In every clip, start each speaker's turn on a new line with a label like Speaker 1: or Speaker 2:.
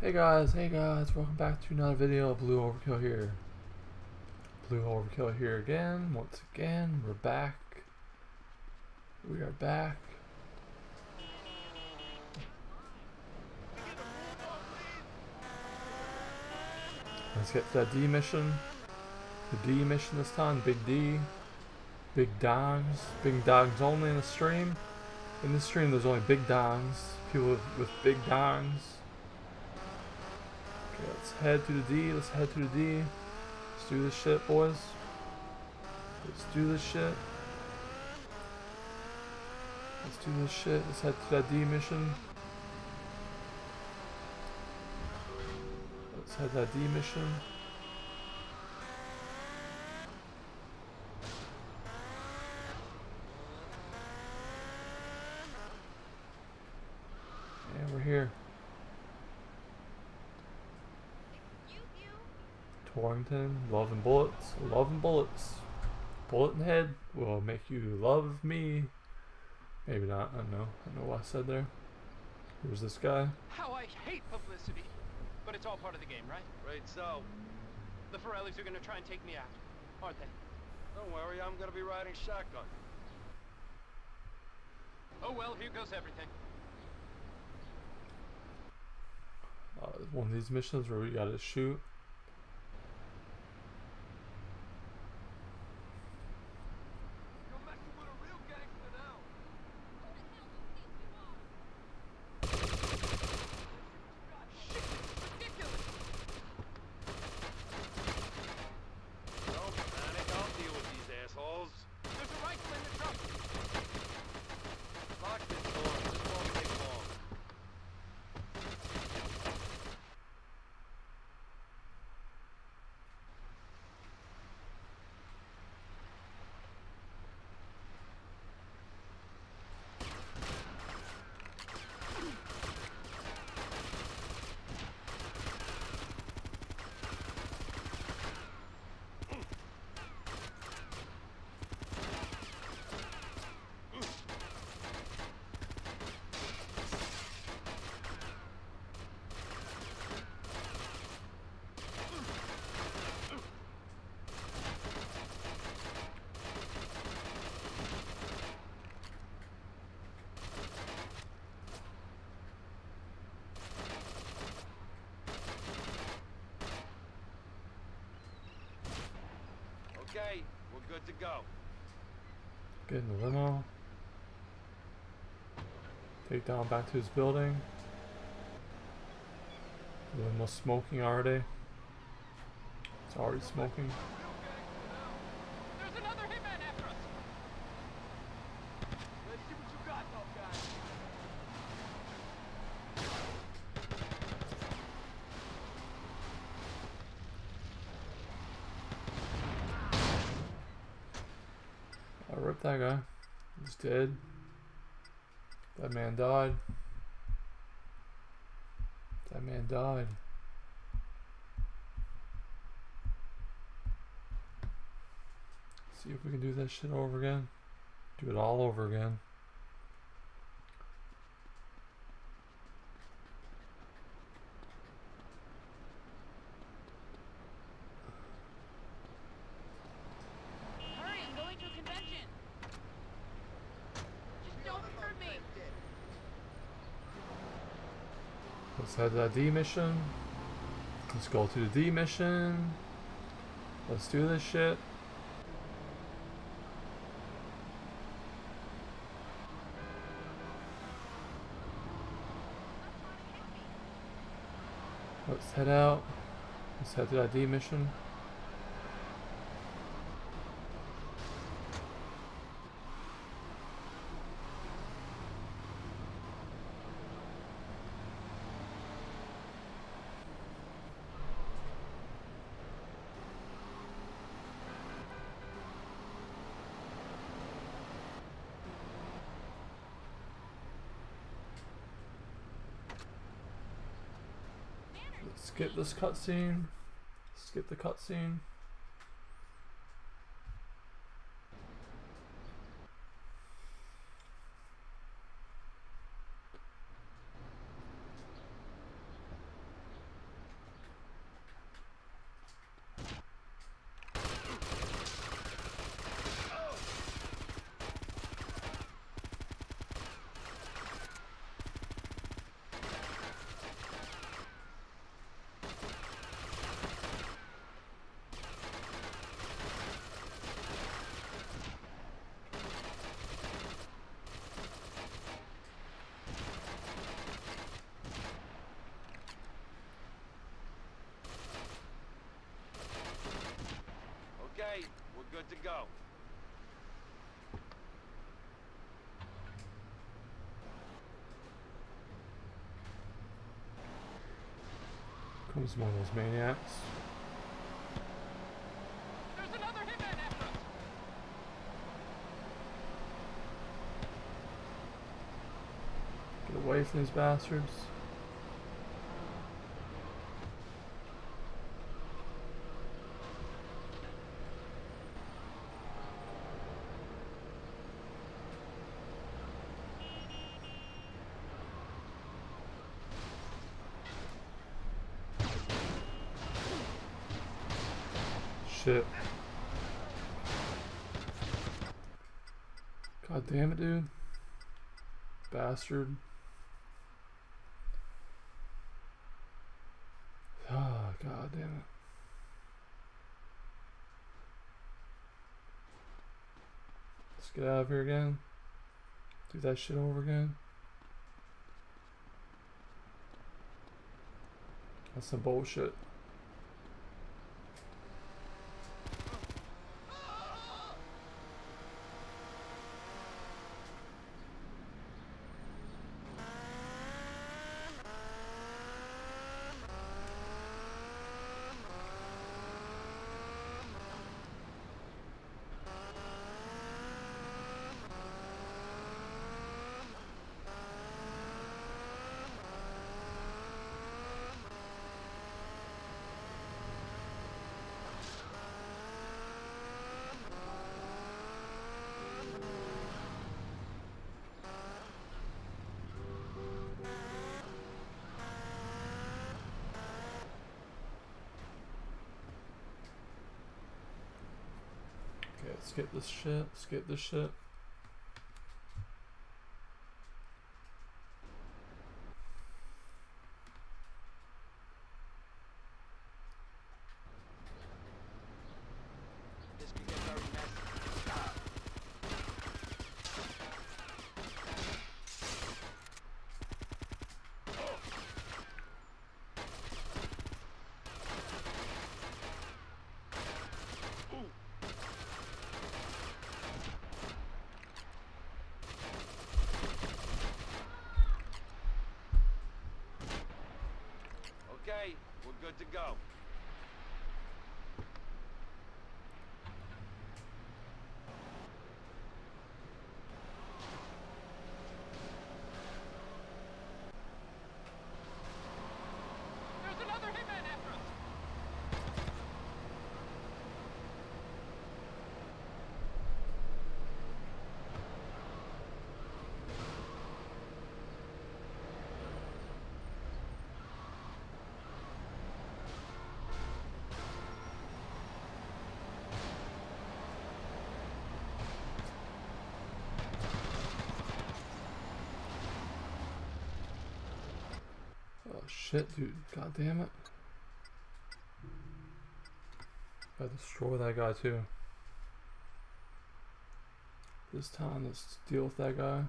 Speaker 1: Hey guys, welcome back to another video of Blue Overkill here. Blue Overkill here again, once again, we're back. We are back. Let's get to that D mission. The D mission this time, Big D. Big dogs. Big dogs only in the stream. In this stream there's only big dogs. People with big dogs. Okay, let's head to the D. Let's head to the D. Let's do this shit, boys. Let's do this shit. Let's do this shit. Let's head to that D mission. Let's head to that D mission. And we're here. Torrington, love and bullets, love and bullets. Bullet in the head will make you love me. Maybe not, I don't know. I don't know what I said there. Here's this guy.
Speaker 2: How I hate publicity. But it's all part of the game, right?
Speaker 3: Right, so.
Speaker 2: The Forellis are gonna try and take me out, aren't they?
Speaker 3: Don't worry, I'm gonna be riding shotgun.
Speaker 2: Oh well, here goes everything.
Speaker 1: One of these missions where we gotta shoot.
Speaker 3: You're messing with a real gangster now.
Speaker 2: Shit, it's ridiculous!
Speaker 3: Don't panic, I'll deal with these assholes.
Speaker 2: There's a rifle in the truck!
Speaker 3: Lock this door, this won't take long. Okay, we're good to go.
Speaker 1: Get in the limo. Take down back to his building. The limo's smoking already. It's already smoking.
Speaker 2: There's another hitman after us!
Speaker 3: Let's see what you got, tough guy.
Speaker 1: I ripped that guy. He's dead. That man died. That man died. See if we can do that shit over again. Do it all over again.
Speaker 4: Hurry, I'm going to a convention. Just don't hurt me.
Speaker 1: Let's head to that D mission. Let's go to the D mission. Let's do this shit. Let's head out. Let's head to that D mission. Let's skip this cutscene. Skip the cutscene. Comes one of those maniacs.
Speaker 2: There's another hitman after us.
Speaker 1: Get away from these bastards. Shit. God damn it, dude. Bastard. Ah, god damn it. Let's get out of here again. Do that shit over again. That's some bullshit. Okay, skip this shit, skip this shit.
Speaker 3: This could get very messy. Okay, we're good to go.
Speaker 2: There's another hitman after us.
Speaker 1: Oh shit, dude. God damn it. Gotta destroy that guy too. This time, let's deal with that guy.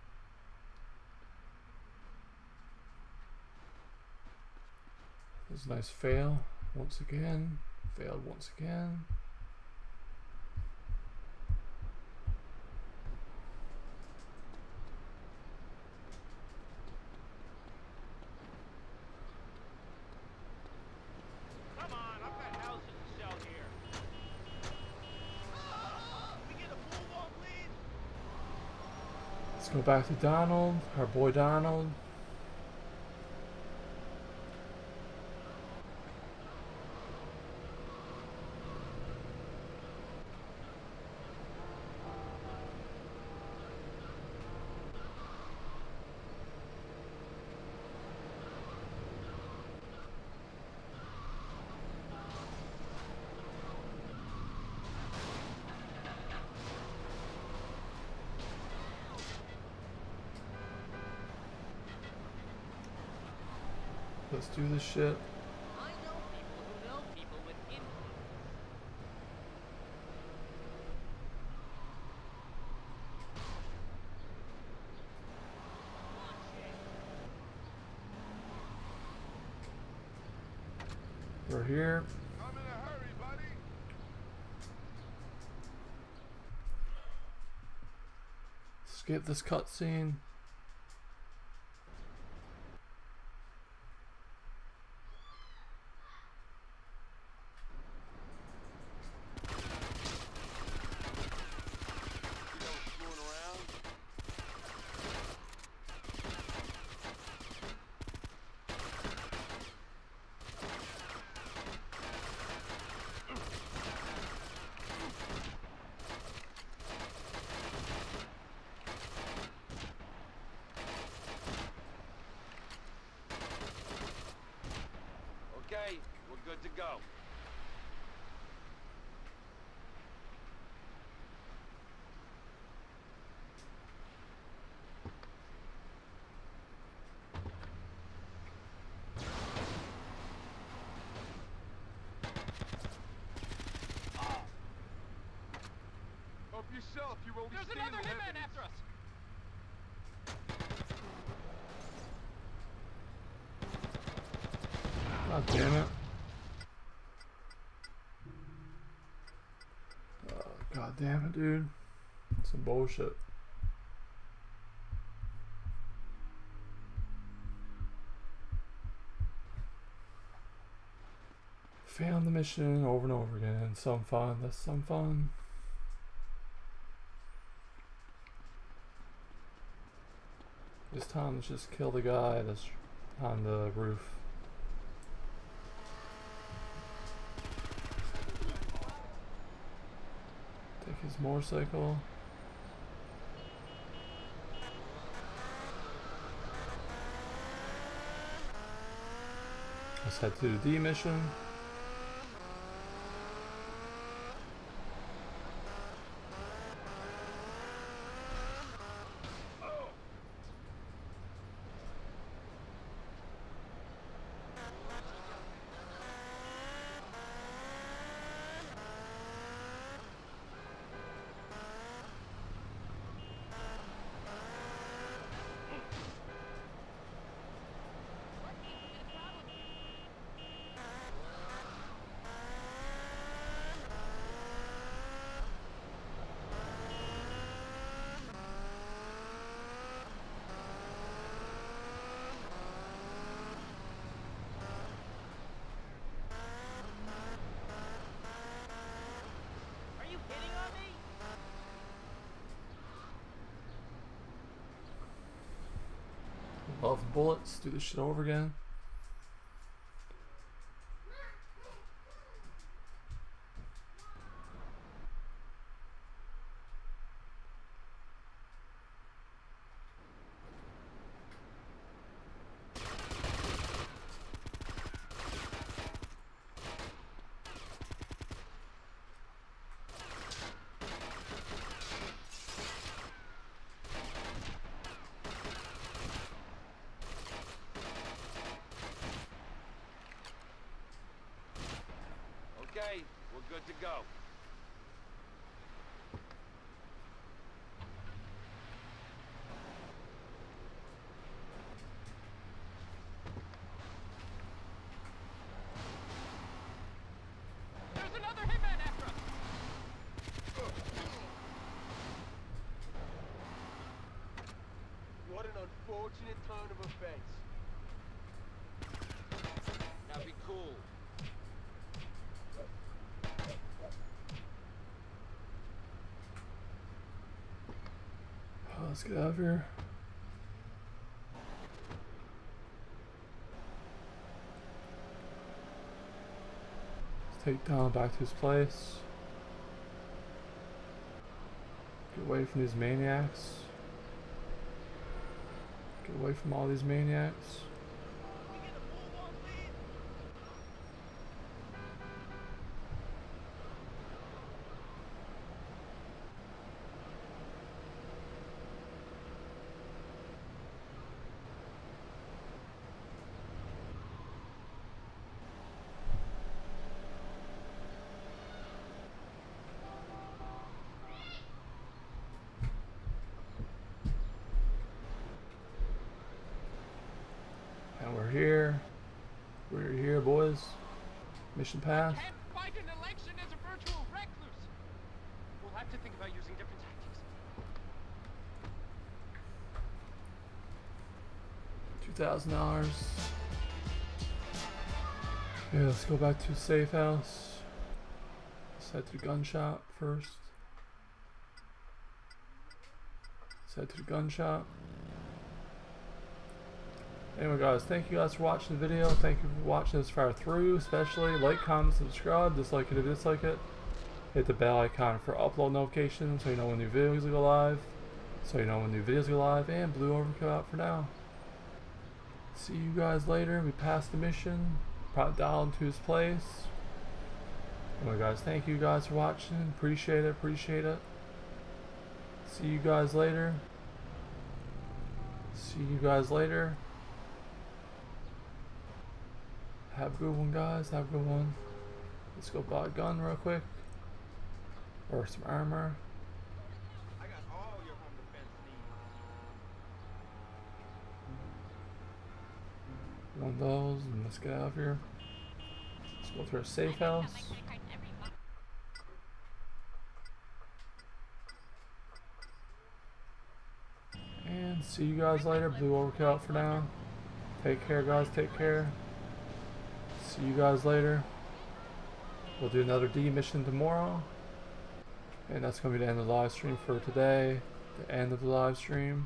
Speaker 1: There's a nice fail. Once again. Failed once again.
Speaker 3: Come on, I've got houses to sell here. We get a full wall, please.
Speaker 1: Let's go back to Donald, our boy Donald. Let's do this shit.
Speaker 4: I know people who know people with influence.
Speaker 1: We're here.
Speaker 3: I'm in a hurry, buddy.
Speaker 1: Skip this cutscene.
Speaker 3: we're good to go. Help yourself, you only
Speaker 2: There's
Speaker 3: stand
Speaker 2: another
Speaker 3: in
Speaker 2: hitman
Speaker 3: evidence.
Speaker 2: after us!
Speaker 1: God damn it. God damn it, dude. Some bullshit. Failing the mission over and over again. Some fun. That's some fun. This time, let's just kill the guy that's on the roof. Take his motorcycle. Let's head to the D mission.
Speaker 4: Are you hitting on me?
Speaker 1: Love bullets. Do this shit over again.
Speaker 3: Okay, we're good to go.
Speaker 2: There's another hitman after us!
Speaker 3: What an unfortunate turn of events. Now be cool.
Speaker 1: Oh, let's get out of here. Let's take Don back to his place. Get away from these maniacs. Get away from all these maniacs.
Speaker 4: We get a full-on lead.
Speaker 1: And we're here. We're here, boys. Mission passed.
Speaker 2: Can't fight an election as a virtual recluse! We'll have to think about using different tactics.
Speaker 1: $2,000. Yeah, let's go back to the safe house. Let's head to the gun shop first. Let's head to the gun shop. Anyway guys, thank you guys for watching the video. Thank you for watching this far through. Especially like, comment, subscribe, dislike it if you dislike it. Hit the bell icon for upload notifications so you know when new videos go live. And Blue Overkill out for now. See you guys later. We passed the mission. Brought Donald to his place. Anyway, guys, thank you guys for watching. Appreciate it. Appreciate it. See you guys later. See you guys later. Have a good one, guys. Have a good one. Let's go buy a gun real quick. Or some armor.
Speaker 3: I got all your home defense needs.
Speaker 1: One of those, and let's get out of here. Let's go to our safe house. And see you guys later. Blue overkill out for now. Take care, guys. Take care. See you guys later. We'll do another D mission tomorrow. And that's going to be the end of the live stream for today. The end of the live stream.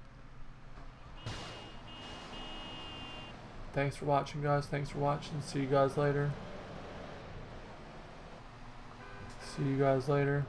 Speaker 1: Thanks for watching, guys. Thanks for watching. See you guys later. See you guys later.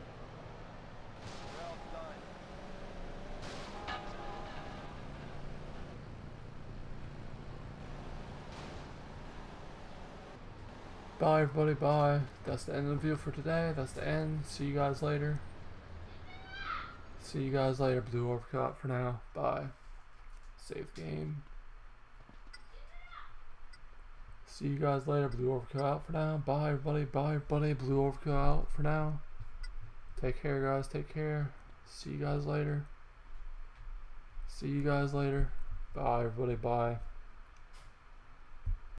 Speaker 1: Bye everybody, bye. That's the end of the video for today. That's the end. See you guys later. See you guys later. Blue overkill out for now. Bye. Save the game. See you guys later. Blue overkill out for now. Bye everybody, bye everybody. Blue overkill out for now. Take care, guys. Take care. See you guys later. See you guys later. Bye everybody, bye.